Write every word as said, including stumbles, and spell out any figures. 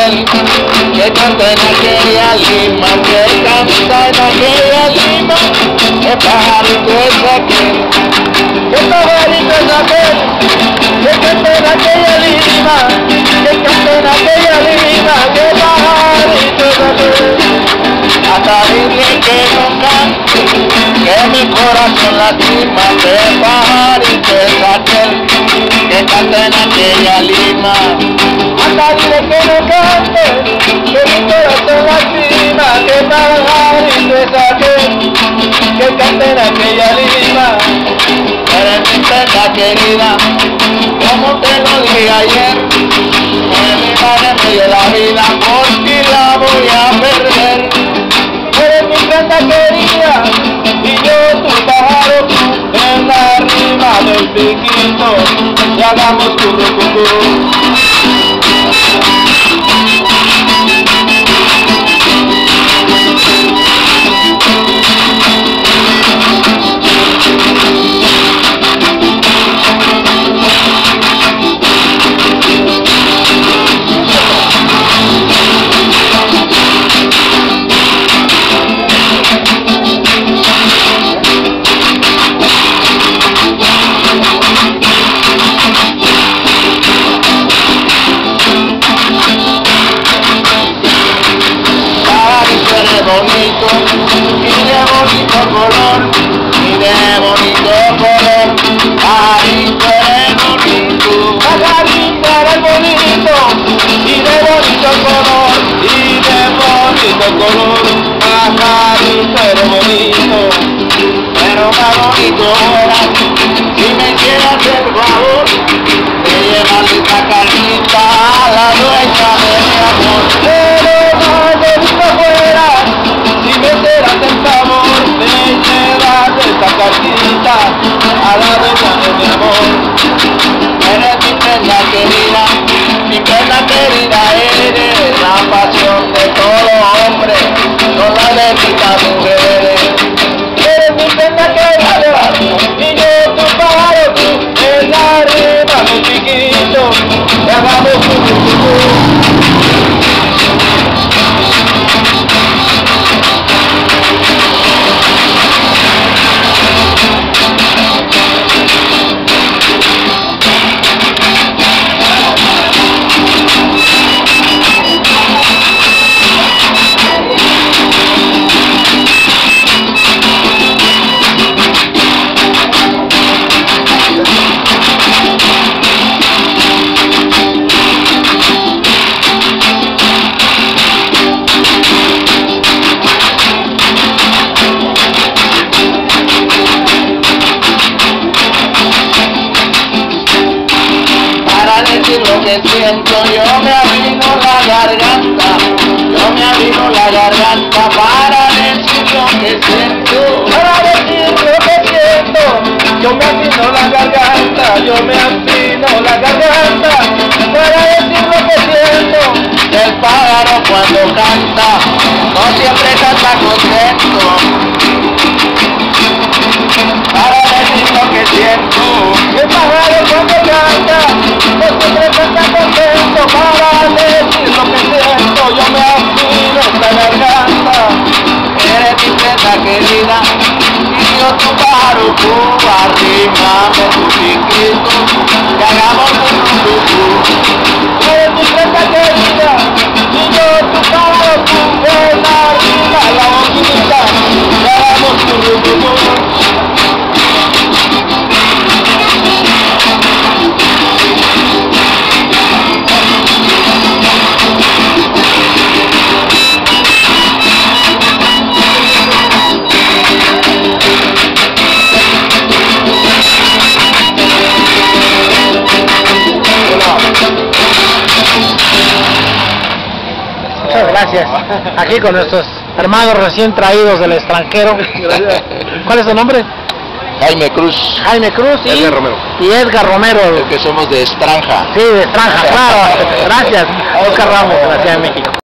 aquel, que canta en aquella lima, que canta en aquella lima, que pajarito es aquel, que pajarito es aquel, que canta en aquella lima, que canta en aquella lima, que pajarito es aquel. Hasta dile que no cante, que mi corazón lastima, que pajarito es aquel, que canta en aquella lima. Hasta dile que no cante, que mi corazón lastima, que pajarito es aquel, que canta en aquella lima. Eres mi prenda querida, como te lo dije ayer, en mi madre me dio la vida, por ti la voy a perder. Eres mi prenda querida, y yo tu pájaro, en la rima del piquito, y hagamos tu rucucú. Bonito, y de bonito color, y de bonito color, pajarito eres bonito, pajarito eres bonito, y de bonito color, y de bonito color, pajarito eres bonito, pero más bonito era, si me quieras el favor, de llevarle esta carnita a la dueña de mi amor, pero más bonito fuera, si me serás el favor de llevar esta cartita a la dueña de mi amor. Eres mi prenda querida, mi prenda querida, eres la pasión de todo hombre, no la de muchas mujeres. Eres mi prenda querida, y yo tu pájaro, tú en la rima mi chiquito, y hagamos tu rucucú. Lo que siento, yo me avino la garganta, yo me avino la garganta para decir lo que siento, para decir lo que siento, yo me avino la garganta, yo me avino la garganta, para decir lo que siento. El pájaro cuando canta, no siempre canta contento, para decir lo que siento. El pájaro cuando canta, no siempre canta contento, para decir lo que siento. Yo me afino esta garganta, eres mi prenda querida, y yo tu pájaro, tú arrímame tu chiquito, que hagamos un rucucú. Eres mi prenda querida, y yo tu pájaro, tú en la rima la boquita, que hagamos un rucucú. Muchas gracias. Aquí con nuestros hermanos recién traídos del extranjero. ¿Cuál es su nombre? Jaime Cruz. Jaime Cruz y Edgar Romero. Y Edgar Romero. Es que somos de Estranja. Sí, de Estranja, claro. Gracias. Oscar Ramos, de la Ciudad de México.